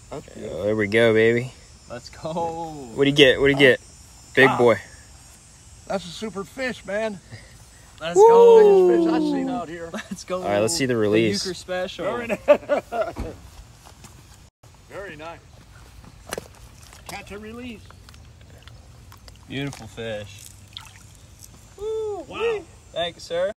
Okay. Oh, there we go, baby. Let's go. What do you get? What do you get? Big boy. That's a super fish, man. Let's go. Biggest fish I've seen out here. Let's go. All right, let's see the release. The Uecker special. Very nice. Very nice. Catch and release. Beautiful fish. Wow. Thank you, sir.